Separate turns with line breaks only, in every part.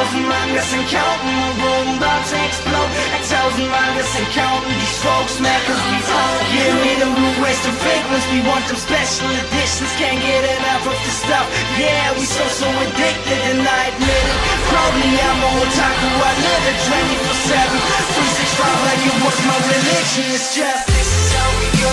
thousand mangas and counting, my room about to explode. A thousand mangas and counting, these folks mad cause we own. Give me them blue waste and fragrance, we want them special editions. Can't get enough of the stuff, yeah, we so addicted and I admit it. Proudly I'm a otaku, I live it 24/7, 365 like it was my religion. It's just, this is how we go.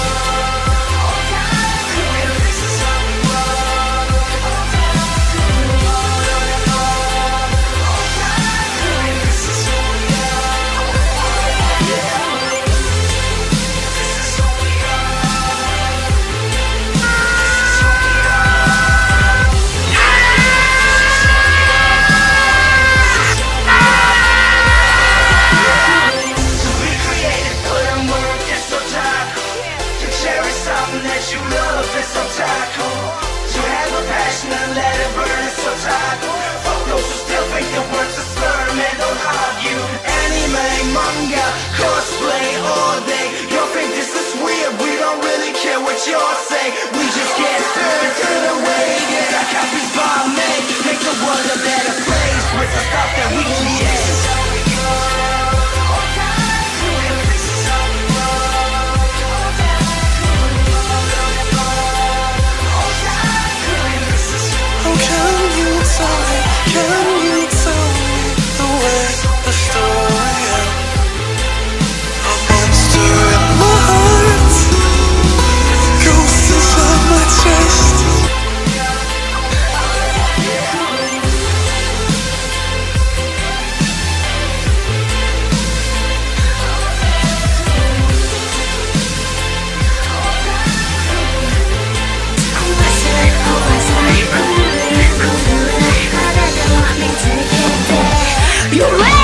That you love is so taco. To have a passion and let it burn is so taco. Fuck those who still think the words are slur, man, don't argue. Anime, manga, cosplay all day. Y'all think this is weird, we don't really care what y'all say. We just get through the way, get our copies by made. Make the world a better place with the stuff that we create.
Can you tell me the way the story ends? A monster in my heart, ghost inside my chest.
You're